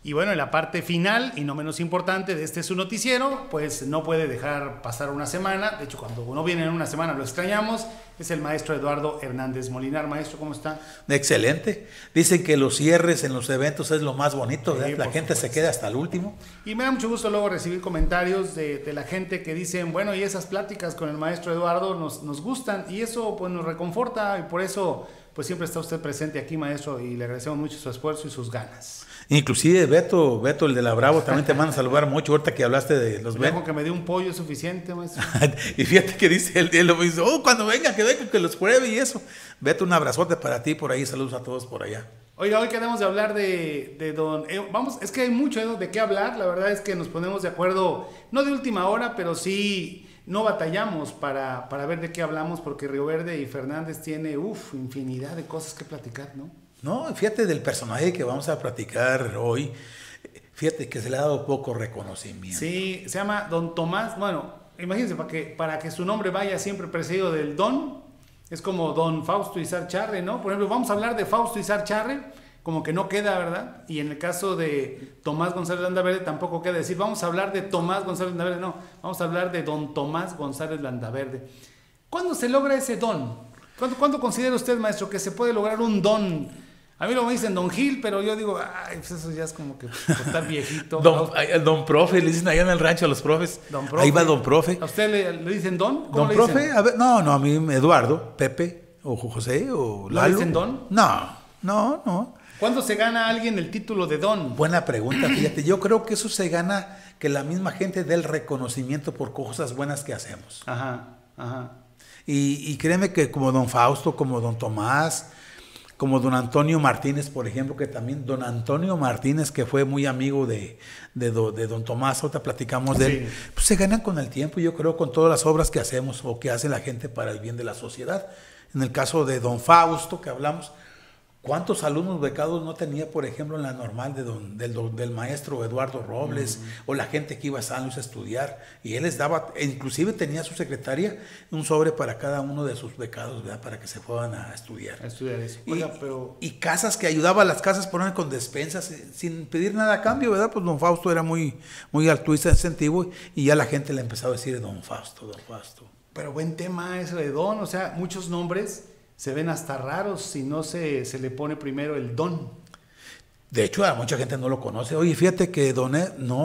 Y bueno, en la parte final, y no menos importante, de este su noticiero, pues no puede dejar pasar una semana. De hecho, cuando uno viene en una semana lo extrañamos. Es el maestro Eduardo Hernández Molinar. Maestro, ¿cómo está? Excelente. Dicen que los cierres en los eventos es lo más bonito, Sí, la gente se queda hasta el último. Y me da mucho gusto luego recibir comentarios de la gente que dicen, bueno, y esas pláticas con el maestro Eduardo nos gustan, y eso pues nos reconforta, y por eso pues siempre está usted presente aquí, maestro, y le agradecemos mucho su esfuerzo y sus ganas. Inclusive Beto, el de la Bravo, también te manda a saludar mucho ahorita que hablaste de los Beto. Que me dé un pollo es suficiente, maestro. Y fíjate que dice él lo dice, cuando venga, que los pruebe y eso. Beto, un abrazote para ti por ahí, saludos a todos por allá. Oiga, hoy queremos de hablar de don... vamos, es que hay mucho de qué hablar, la verdad es que nos ponemos de acuerdo, no de última hora, pero sí no batallamos para ver de qué hablamos, porque Río Verde y Fernández tiene, infinidad de cosas que platicar, ¿no? No, fíjate del personaje que vamos a platicar hoy, fíjate que se le ha dado poco reconocimiento. Sí, se llama don Tomás, bueno, imagínense, para que su nombre vaya siempre precedido del don, es como don Fausto Izar Charre, ¿no? Por ejemplo, vamos a hablar de Fausto Izar Charre, como que no queda, ¿verdad? Y en el caso de Tomás González Landaverde tampoco queda decir, vamos a hablar de Tomás González Landaverde, no, vamos a hablar de don Tomás González Landaverde. ¿Cuándo se logra ese don? ¿Cuándo considera usted, maestro, que se puede lograr un don? A mí lo me dicen don Gil, pero yo digo, pues eso ya es como que por estar viejito. Don Profe, le dicen allá en el rancho a los profes. Don Profe. Ahí va Don Profe. ¿A usted le dicen don? ¿Don Profe? A ver, no, a mí Eduardo, Pepe, o José, o Lalo. ¿Le dicen don? No. ¿Cuándo se gana alguien el título de don? Buena pregunta, fíjate. Yo creo que eso se gana que la misma gente dé el reconocimiento por cosas buenas que hacemos. Ajá. Y créeme que como don Fausto, como don Tomás, como don Antonio Martínez, por ejemplo, que también don Antonio Martínez, que fue muy amigo de don Tomás, ahorita platicamos de él, pues se ganan con el tiempo, yo creo, con todas las obras que hacemos o que hace la gente para el bien de la sociedad. En el caso de don Fausto, que hablamos, ¿cuántos alumnos becados no tenía, por ejemplo, en la normal del maestro Eduardo Robles, o la gente que iba a San Luis a estudiar? Y él les daba, inclusive tenía su secretaria, un sobre para cada uno de sus becados, ¿verdad? Para que se fueran a estudiar. A estudiar eso. Oiga, y casas que ayudaba a las casas poner con despensas sin pedir nada a cambio, ¿verdad? Pues don Fausto era muy altruista en ese sentido, y ya la gente le empezaba a decir don Fausto. Pero buen tema eso de don, o sea, muchos nombres se ven hasta raros si no se le pone primero el don. De hecho, a mucha gente no lo conoce. Oye, fíjate que don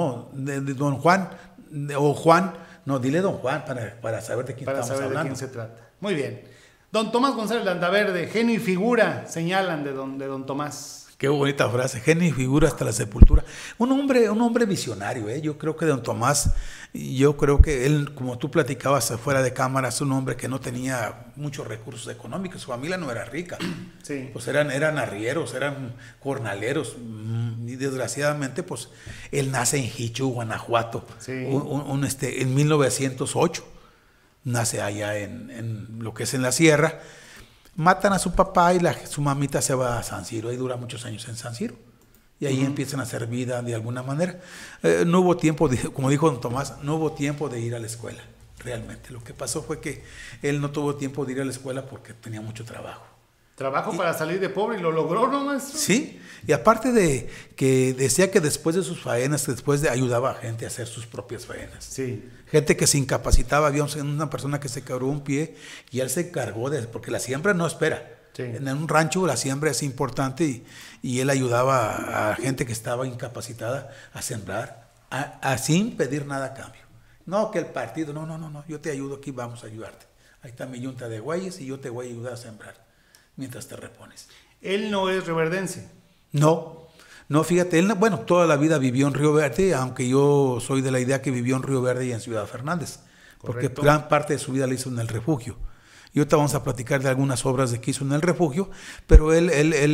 Juan, o Juan, no, dile don Juan para saber de quién estamos hablando. Para saber de quién se trata. Muy bien. Don Tomás González Landaverde, genio y figura, señalan de don Tomás. Qué bonita frase, genio y figura hasta la sepultura. Un hombre visionario, ¿eh? Yo creo que don Tomás, yo creo que él, como tú platicabas afuera de cámara, es un hombre que no tenía muchos recursos económicos, su familia no era rica. Sí. Pues eran arrieros, eran jornaleros, y desgraciadamente, pues, él nace en Jichú, Guanajuato, sí. En 1908, nace allá en lo que es en la sierra. Matan a su papá y su mamita se va a San Siro, ahí dura muchos años en San Siro. Y ahí empiezan a hacer vida de alguna manera. No hubo tiempo, como dijo don Tomás, no hubo tiempo de ir a la escuela, realmente. Lo que pasó fue que él no tuvo tiempo de ir a la escuela porque tenía mucho trabajo. Para salir de pobre, y lo logró, ¿no, maestro? Sí, y aparte de que decía que después de sus faenas, ayudaba a gente a hacer sus propias faenas. Sí. Gente que se incapacitaba, había una persona que se quebró un pie y él se encargó porque la siembra no espera. Sí. En un rancho la siembra es importante y él ayudaba a gente que estaba incapacitada a sembrar, sin pedir nada a cambio. No, que el partido, no, yo te ayudo aquí, vamos a ayudarte. Ahí está mi yunta de güeyes y yo te voy a ayudar a sembrar mientras te repones. Él no es rioverdense. No, fíjate, él, bueno, toda la vida vivió en Río Verde, aunque yo soy de la idea que vivió en Río Verde y en Ciudad Fernández. Correcto. Porque gran parte de su vida la hizo en el refugio. Y ahorita vamos a platicar de algunas obras que hizo en el refugio, pero él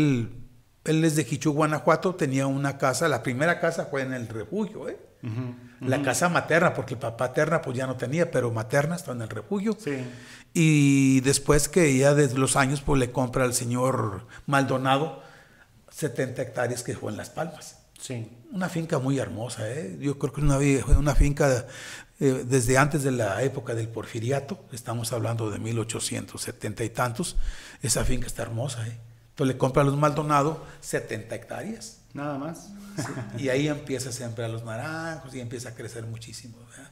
es de Jichú, Guanajuato, tenía una casa, la primera casa fue en el refugio, la casa materna, porque el papá paterna pues ya no tenía, pero materna está en el refugio. Sí. Y después que ya desde los años pues le compra al señor Maldonado 70 hectáreas que fue en Las Palmas. Sí. Una finca muy hermosa, yo creo que es una finca desde antes de la época del Porfiriato, estamos hablando de 1870 y tantos, esa finca está hermosa. Entonces le compra a los Maldonado 70 hectáreas Nada más. Sí, y ahí empieza a sembrar los naranjos y empieza a crecer muchísimo, ¿verdad?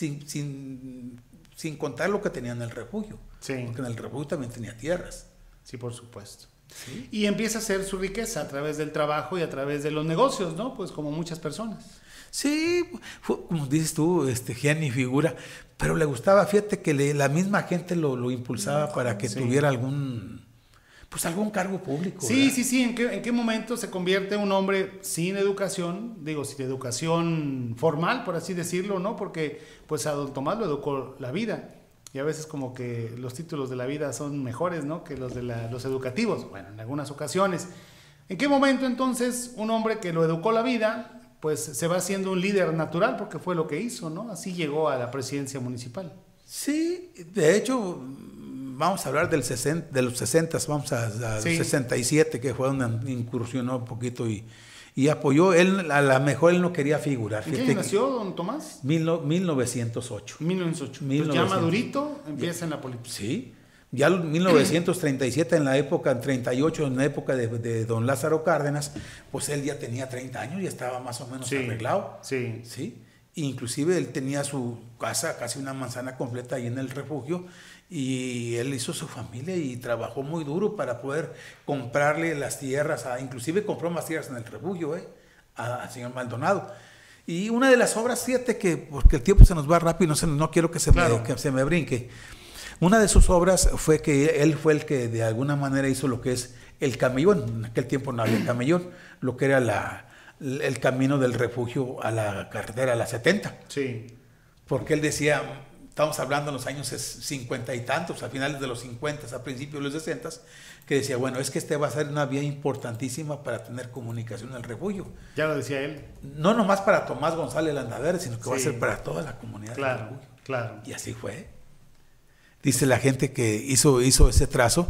Sin contar lo que tenía en el refugio. Sí. Porque en el refugio también tenía tierras. Sí, por supuesto. Sí. Y empieza a hacer su riqueza a través del trabajo y a través de los negocios, ¿no? Pues como muchas personas. Sí, como dices tú, genio y figura, pero le gustaba, fíjate que la misma gente lo impulsaba para que tuviera algún cargo público. Sí, ¿verdad? sí. ¿En qué momento se convierte un hombre sin educación? Digo, sin educación formal, por así decirlo, ¿no? Porque pues a don Tomás lo educó la vida. Y a veces como que los títulos de la vida son mejores, ¿no? Que los de los educativos. Bueno, en algunas ocasiones. ¿En qué momento entonces un hombre que lo educó la vida pues se va haciendo un líder natural, porque fue lo que hizo, ¿no? Así llegó a la presidencia municipal. Sí, de hecho, vamos a hablar de los 60, vamos a los 67, que fue donde incursionó un poquito y apoyó. Él, a lo mejor él no quería figurar. ¿En qué año nació don Tomás? 1908. 1908. Pues ya madurito, empieza en la política. Sí. Ya en 1937, en la época, en 38, en la época de don Lázaro Cárdenas, pues él ya tenía 30 años y estaba más o menos arreglado. Sí. ¿Sí? Inclusive él tenía su casa, casi una manzana completa ahí en el refugio, y él hizo su familia y trabajó muy duro para poder comprarle las tierras, inclusive compró más tierras en el refugio, al señor Maldonado. Y una de las obras, fíjate que, porque el tiempo se nos va rápido, no quiero que se me brinque. Una de sus obras fue que él fue el que de alguna manera hizo lo que es el camellón. En aquel tiempo no había camellón, lo que era el camino del refugio a la carretera, a la 70. Sí. Porque él decía, estamos hablando en los años 50 y tantos, a finales de los 50, a principios de los 60, que decía, bueno, es que va a ser una vía importantísima para tener comunicación en el refugio. Ya lo decía él. No nomás para Tomás González Landaverde, sino que va a ser para toda la comunidad del refugio. Claro. Y así fue. Dice la gente que hizo ese trazo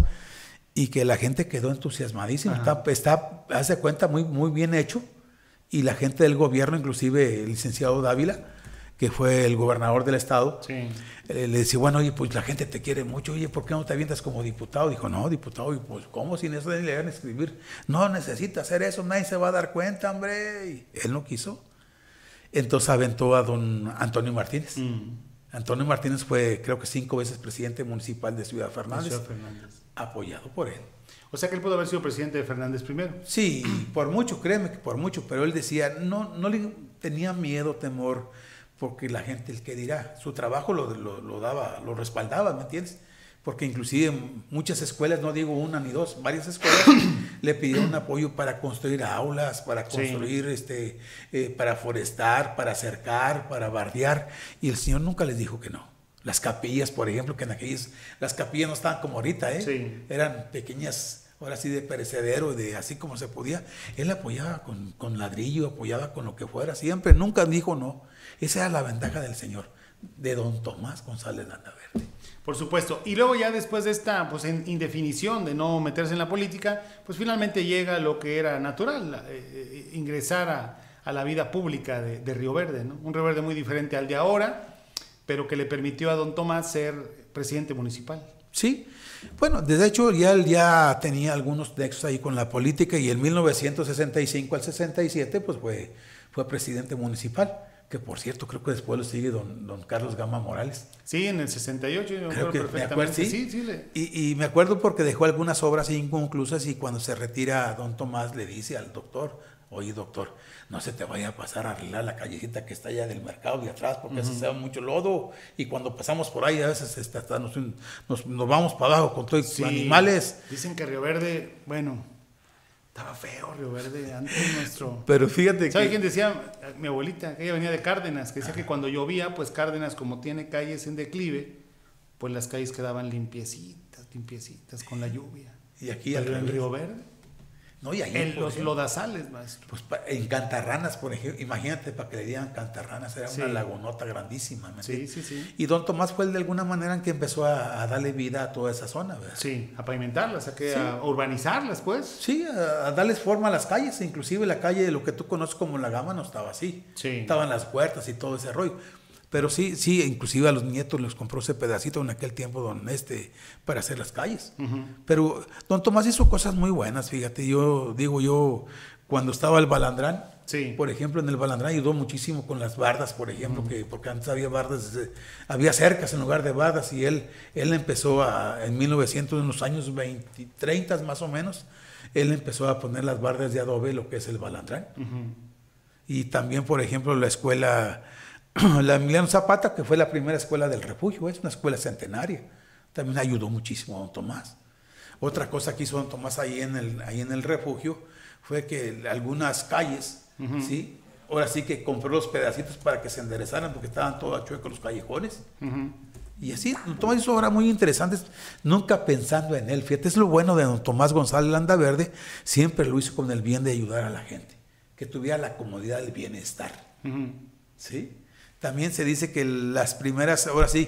y que la gente quedó entusiasmadísima. Está, hace cuenta, muy, muy bien hecho. Y la gente del gobierno, inclusive el licenciado Dávila, que fue el gobernador del estado, le decía, bueno, oye, pues la gente te quiere mucho, oye, ¿por qué no te avientas como diputado? Dijo, no, diputado, pues ¿cómo sin eso le van a escribir? No, necesita hacer eso, nadie se va a dar cuenta, hombre. Y él no quiso. Entonces aventó a don Antonio Martínez. Antonio Martínez fue, creo que 5 veces presidente municipal de Ciudad Fernández, apoyado por él. O sea que él pudo haber sido presidente de Fernández primero. Sí, por mucho, créeme que por mucho, pero él decía, no le tenía miedo, temor, porque la gente, el que dirá, su trabajo lo daba, lo respaldaba, ¿me entiendes? Porque inclusive muchas escuelas, no digo una ni dos, varias escuelas le pidieron apoyo para construir aulas, para construir, para forestar, para cercar, para bardear, y el señor nunca les dijo que no. Las capillas, por ejemplo, que en las capillas no estaban como ahorita, eran pequeñas, ahora sí de perecedero, de así como se podía. Él apoyaba con ladrillo, apoyaba con lo que fuera, siempre, nunca dijo no. Esa era la ventaja del señor, de don Tomás González Landaverde. Por supuesto. Y luego ya después de esta pues, indefinición de no meterse en la política, pues finalmente llega lo que era natural, ingresar a la vida pública de Río Verde, ¿no? Un Río Verde muy diferente al de ahora, pero que le permitió a don Tomás ser presidente municipal. Sí, bueno, de hecho él ya tenía algunos nexos ahí con la política y en 1965 al 67 pues fue presidente municipal. Que por cierto, creo que después lo sigue don Carlos Gama Morales. Sí, en el 68, yo me acuerdo perfectamente. Me acuerdo, sí. Y me acuerdo porque dejó algunas obras inconclusas y cuando se retira don Tomás le dice al doctor, oye doctor, no se te vaya a pasar a arreglar la callecita que está allá del mercado de atrás porque eso se da mucho lodo y cuando pasamos por ahí a veces hasta nos vamos para abajo con todos los animales. Dicen que Río Verde, bueno... Estaba feo Río Verde antes nuestro. Pero fíjate ¿Sabe quién decía? Mi abuelita, que ella venía de Cárdenas, que decía que cuando llovía, pues Cárdenas, como tiene calles en declive, pues las calles quedaban limpiecitas con la lluvia. Y aquí en Río Verde. No, y ahí, en los lodazales, maestro. Pues en Cantarranas, por ejemplo, imagínate para que le dieran Cantarranas, era una lagunota grandísima. Sí. Y don Tomás fue el de alguna manera en que empezó a darle vida a toda esa zona, ¿verdad? Sí, a pavimentarlas, a urbanizarlas, pues. Sí, a darles forma a las calles, inclusive la calle de lo que tú conoces como La Gama no estaba así. Sí. Estaban las huertas y todo ese rollo. Pero sí, inclusive a los nietos les compró ese pedacito en aquel tiempo para hacer las calles. Pero don Tomás hizo cosas muy buenas, fíjate, yo cuando estaba el Balandrán, por ejemplo, en el Balandrán ayudó muchísimo con las bardas, por ejemplo, porque antes había bardas, había cercas en lugar de bardas, y él empezó en 1900, en los años 30 más o menos, él empezó a poner las bardas de adobe, lo que es el Balandrán. Y también, por ejemplo, la escuela, la Emiliano Zapata, que fue la primera escuela del refugio, es una escuela centenaria, también ayudó muchísimo a don Tomás. Otra cosa que hizo don Tomás ahí en el refugio fue que algunas calles, ¿sí? Ahora sí que compró los pedacitos para que se enderezaran porque estaban todos chuecos los callejones. Y así, don Tomás hizo obras muy interesantes, nunca pensando en él. Fíjate, es lo bueno de don Tomás González Landaverde, siempre lo hizo con el bien de ayudar a la gente, que tuviera la comodidad del bienestar. ¿Sí? También se dice que las primeras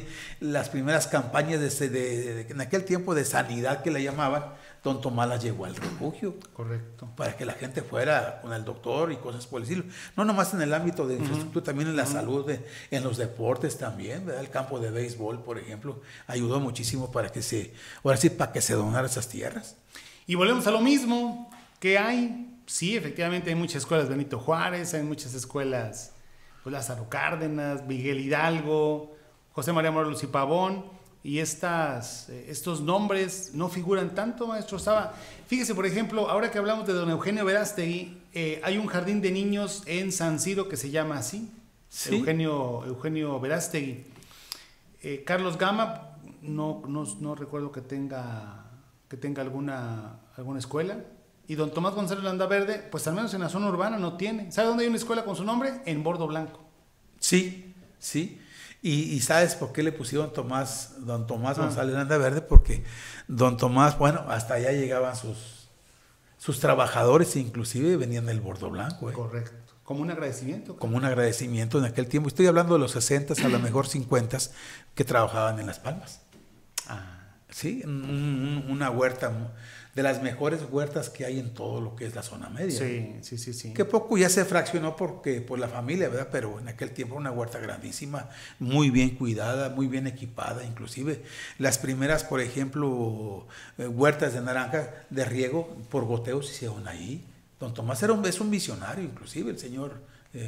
campañas en aquel tiempo de sanidad que le llamaban, don Tomás las llevó al refugio. Correcto. Para que la gente fuera con el doctor y cosas por el estilo. No nomás en el ámbito de infraestructura, también en la salud, en los deportes también, ¿verdad? El campo de béisbol, por ejemplo, ayudó muchísimo para que se donaran esas tierras. Y volvemos a lo mismo que hay. Sí, efectivamente hay muchas escuelas Benito Juárez, hay muchas escuelas Lázaro Cárdenas, Miguel Hidalgo, José María Morelos y Pavón. Y estos nombres no figuran tanto, maestro. Fíjese, por ejemplo, ahora que hablamos de don Eugenio Verástegui, hay un jardín de niños en San Ciro que se llama así, ¿sí? Eugenio Verástegui. Carlos Gama, no recuerdo que tenga alguna escuela. Y don Tomás González Landaverde, pues al menos en la zona urbana no tiene. ¿Sabe dónde hay una escuela con su nombre? En Bordo Blanco. Sí. Y ¿sabes por qué le pusieron don Tomás González Landaverde? Porque don Tomás, bueno, hasta allá llegaban sus trabajadores, inclusive venían del Bordo Blanco. Correcto. Como un agradecimiento. Como un agradecimiento en aquel tiempo. Estoy hablando de los 60, a lo mejor 50, que trabajaban en Las Palmas. Sí, una huerta, de las mejores huertas que hay en todo lo que es la zona media. Sí. Que poco ya se fraccionó por la familia, ¿verdad? Pero en aquel tiempo una huerta grandísima, muy bien cuidada, muy bien equipada, inclusive las primeras, por ejemplo, huertas de naranja de riego por goteos se hicieron ahí. Don Tomás es un visionario, inclusive el señor,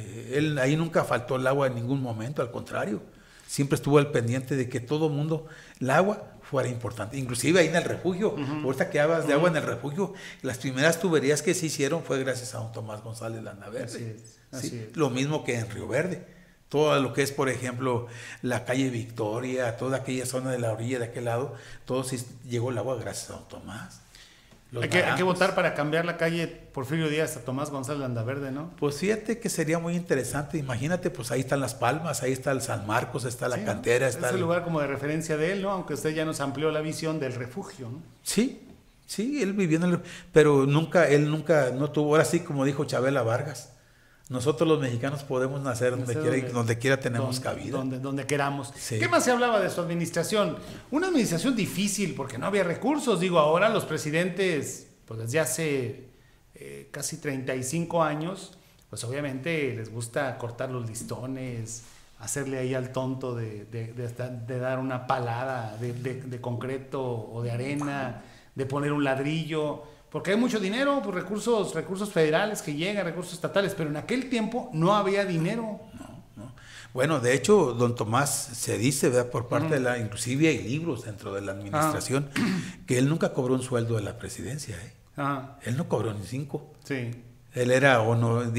él ahí nunca faltó el agua en ningún momento, al contrario, siempre estuvo al pendiente de que todo mundo, el agua fuera importante, inclusive ahí en el refugio. Ahorita que hablas de agua en el refugio, las primeras tuberías que se hicieron fue gracias a don Tomás González Landaverde. Así es. Lo mismo que en Río Verde, todo lo que es, por ejemplo, la calle Victoria, toda aquella zona de la orilla de aquel lado, todo sí llegó el agua gracias a don Tomás. Hay que votar para cambiar la calle Porfirio Díaz a Tomás González Landaverde, ¿no? Pues fíjate que sería muy interesante. Imagínate, pues ahí están Las Palmas, ahí está el San Marcos, está la cantera. Está el lugar como de referencia de él, ¿no? Aunque usted ya nos amplió la visión del refugio, ¿no? Sí, él vivió pero él nunca no tuvo, ahora sí, como dijo Chabela Vargas, nosotros los mexicanos podemos nacer donde quiera tenemos cabida. Donde queramos. Sí. ¿Qué más se hablaba de su administración? Una administración difícil porque no había recursos. Digo, ahora los presidentes, pues desde hace casi 35 años, pues obviamente les gusta cortar los listones, hacerle ahí al tonto de dar una palada de concreto o de arena, de poner un ladrillo. Porque hay mucho dinero, pues recursos federales que llegan, recursos estatales, pero en aquel tiempo no había dinero. No. Bueno, de hecho, don Tomás se dice, ¿verdad? Por parte de inclusive hay libros dentro de la administración, que él nunca cobró un sueldo de la presidencia, Él no cobró ni 5. Sí. Él era él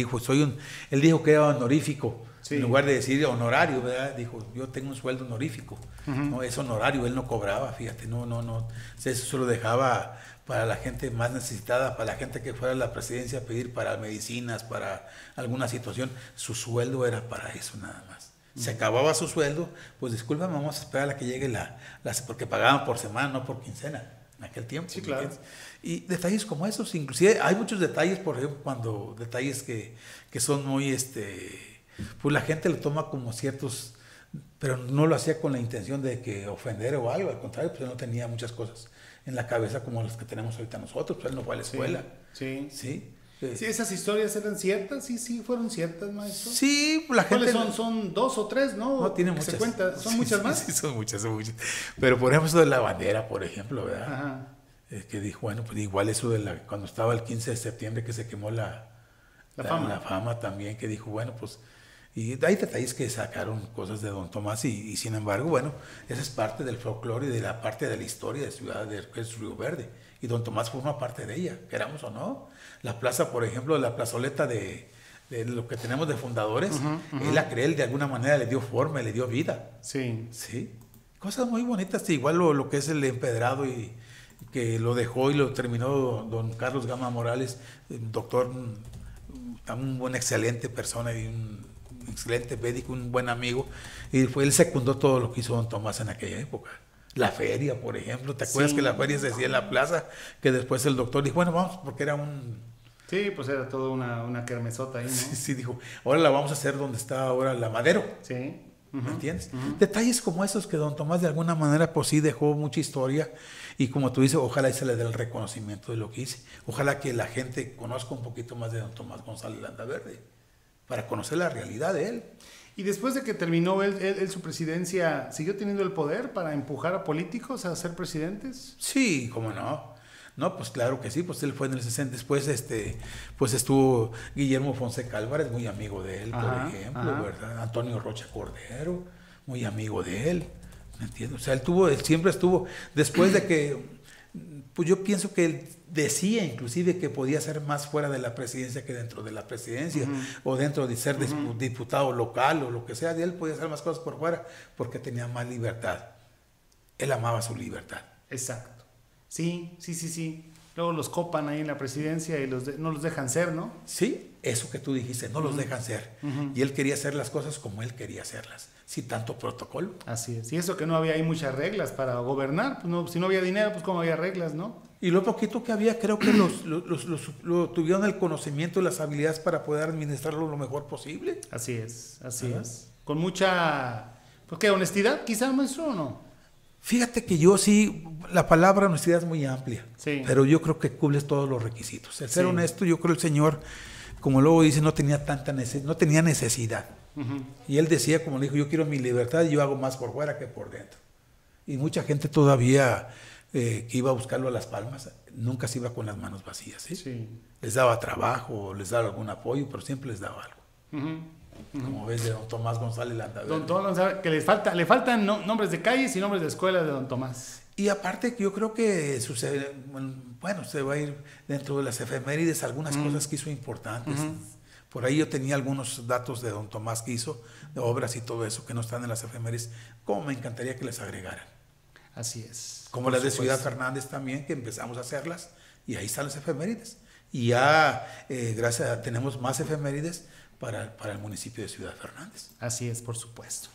dijo que era honorífico. Sí. En lugar de decir honorario, ¿verdad? Dijo, yo tengo un sueldo honorífico. No, es honorario, él no cobraba, fíjate, no. Eso se lo dejaba para la gente más necesitada, para la gente que fuera a la presidencia a pedir para medicinas, para alguna situación. Su sueldo era para eso nada más. Se acababa su sueldo, pues discúlpame, vamos a esperar a que llegue porque pagaban por semana, no por quincena, en aquel tiempo. Sí, claro. Y detalles como esos, inclusive hay muchos detalles, por ejemplo, detalles que son muy, pues la gente lo toma como ciertos, pero no lo hacía con la intención de que ofender o algo, al contrario, pues él no tenía muchas cosas en la cabeza como las que tenemos ahorita nosotros, pues él no fue a la escuela. Sí. Sí, esas historias eran ciertas, sí, fueron ciertas, maestro. Sí, la gente... ¿Cuáles son 2 o 3, no? No, tiene Que muchas. se cuenta, ¿son Sí, muchas sí, más? Sí, son muchas. Pero por ejemplo, eso de la bandera, por ejemplo, ¿verdad? Ajá. Que dijo, bueno, pues igual eso de cuando estaba el 15 de septiembre que se quemó la fama también, que dijo, bueno, pues... Y hay detalles que sacaron cosas de don Tomás y sin embargo, bueno, esa es parte del folclore y de la parte de la historia de Ciudad de Río Verde. Y don Tomás forma parte de ella, queramos o no. La plaza, por ejemplo, la plazoleta de lo que tenemos de fundadores, él la creó, de alguna manera le dio forma, le dio vida. Sí. Sí. Cosas muy bonitas, igual lo que es el empedrado y que lo dejó y lo terminó don Carlos Gama Morales, doctor, una excelente persona y un excelente médico, un buen amigo, y él secundó todo lo que hizo don Tomás en aquella época. La feria, por ejemplo, ¿te acuerdas que la feria se hacía en la plaza? Que después el doctor dijo, bueno, vamos, porque era un... Sí, pues era toda una kermesota ahí, ¿no? Sí, dijo, ahora la vamos a hacer donde está ahora la Madero. Sí. ¿Me entiendes? Detalles como esos que don Tomás de alguna manera pues sí dejó mucha historia y como tú dices, ojalá y se le dé el reconocimiento de lo que hice. Ojalá que la gente conozca un poquito más de don Tomás González Landaverde para conocer la realidad de él. Y después de que terminó él su presidencia, ¿siguió teniendo el poder para empujar a políticos a ser presidentes? Sí, cómo no. No, pues claro que sí, pues él fue en el 60, después pues estuvo Guillermo Fonseca Álvarez, muy amigo de él, por ejemplo, ¿verdad? Antonio Rocha Cordero, muy amigo de él, ¿me entiendes? O sea, él siempre estuvo, después de que, pues yo pienso que él decía inclusive que podía ser más fuera de la presidencia que dentro de la presidencia, o dentro de ser diputado local o lo que sea, de él podía hacer más cosas por fuera porque tenía más libertad. Él amaba su libertad. Exacto. Sí. Luego los copan ahí en la presidencia y no los dejan ser, ¿no? Sí, eso que tú dijiste, no los dejan ser. Y él quería hacer las cosas como él quería hacerlas, sin tanto protocolo. Así es. Y eso que no había ahí muchas reglas para gobernar. Pues no, si no había dinero, pues cómo había reglas, ¿no? Y lo poquito que había, creo que lo tuvieron el conocimiento y las habilidades para poder administrarlo lo mejor posible. Así es. Con mucha, pues qué, honestidad quizá, maestro, ¿o no? Fíjate que yo sí, la palabra honestidad es muy amplia, pero yo creo que cumples todos los requisitos. El ser honesto, yo creo el Señor, como luego dice, no tenía necesidad. Y él decía, como le dijo, yo quiero mi libertad y yo hago más por fuera que por dentro. Y mucha gente todavía que iba a buscarlo a Las Palmas, nunca se iba con las manos vacías. ¿Sí? Les daba trabajo, les daba algún apoyo, pero siempre les daba algo. Como ves de don Tomás González Landaverde. Don Tomás González, que le faltan nombres de calles y nombres de escuelas de don Tomás. Y aparte yo creo que sucede, bueno, se va a ir dentro de las efemérides algunas cosas que hizo importantes. Por ahí yo tenía algunos datos de don Tomás que hizo, de obras y todo eso que no están en las efemérides, como me encantaría que les agregaran. Así es. Como las de Ciudad Fernández también, que empezamos a hacerlas, y ahí están las efemérides. Y ya, gracias a tenemos más efemérides para el municipio de Ciudad Fernández. Así es, por supuesto.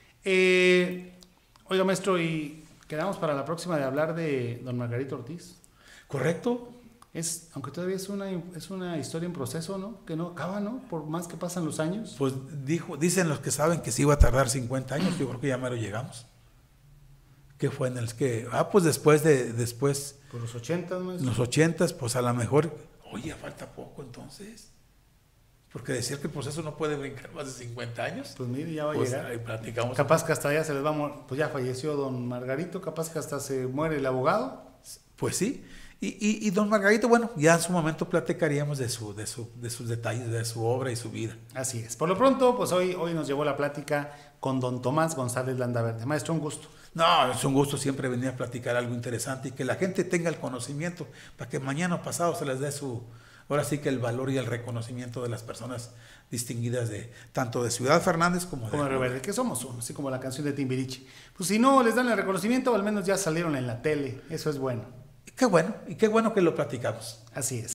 Oiga, maestro, y quedamos para la próxima de hablar de don Margarito Ortiz. ¿Correcto? Aunque todavía es una historia en proceso, ¿no? Que no acaba, ¿no? Por más que pasan los años. Pues dicen los que saben que se iba a tardar 50 años, yo creo que ya mero llegamos. ¿Qué fue en el que? Pues después. Por los 80, maestro. En los 80, pues a lo mejor, oye, falta poco entonces. Porque decir que el proceso no puede brincar más de 50 años. Pues mire, ya va a llegar. Ahí platicamos. Capaz que hasta ya se les va a morir. Pues ya falleció don Margarito, capaz que hasta se muere el abogado. Pues sí. Y don Margarito, bueno, ya en su momento platicaríamos de sus detalles, de su obra y su vida. Así es. Por lo pronto, pues hoy nos llevó la plática con don Tomás González Landaverde. Maestro, un gusto. No, es un gusto siempre venir a platicar algo interesante y que la gente tenga el conocimiento para que mañana o pasado se les dé ahora sí que el valor y el reconocimiento de las personas distinguidas tanto de Ciudad Fernández como de Río Verde, que somos uno, así como la canción de Timbiriche. Pues si no les dan el reconocimiento, al menos ya salieron en la tele. Eso es bueno. Y qué bueno que lo platicamos. Así es.